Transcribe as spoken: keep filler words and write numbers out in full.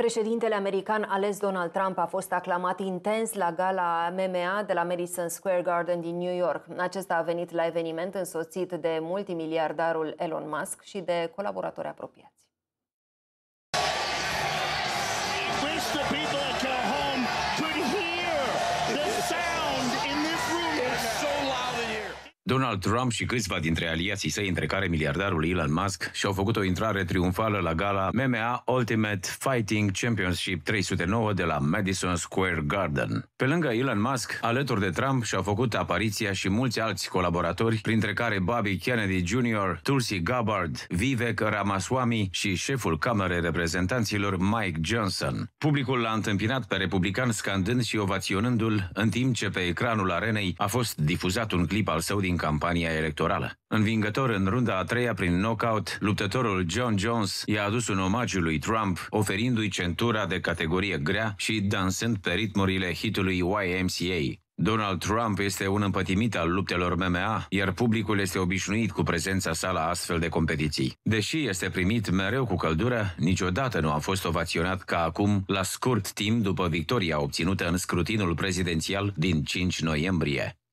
Președintele american ales Donald Trump a fost aclamat intens la gala M M A de la Madison Square Garden din New York. Acesta a venit la eveniment însoțit de multimiliardarul Elon Musk și de colaboratori apropiați. Donald Trump și câțiva dintre aliații săi, între care miliardarul Elon Musk, și-au făcut o intrare triumfală la gala M M A Ultimate Fighting Championship trei sute nouă de la Madison Square Garden. Pe lângă Elon Musk, alături de Trump și-au făcut apariția și mulți alți colaboratori, printre care Bobby Kennedy junior, Tulsi Gabbard, Vivek Ramaswamy și șeful Camerei Reprezentanților Mike Johnson. Publicul l-a întâmpinat pe republican scandând și ovaționându-l, în timp ce pe ecranul arenei a fost difuzat un clip al său din campania electorală. Învingător în runda a treia prin knockout, luptătorul John Jones i-a adus un omagiu lui Trump, oferindu-i centura de categorie grea și dansând pe ritmurile hitului Y M C A. Donald Trump este un împătimit al luptelor M M A, iar publicul este obișnuit cu prezența sa la astfel de competiții. Deși este primit mereu cu căldură, niciodată nu a fost ovaționat ca acum, la scurt timp după victoria obținută în scrutinul prezidențial din cinci noiembrie.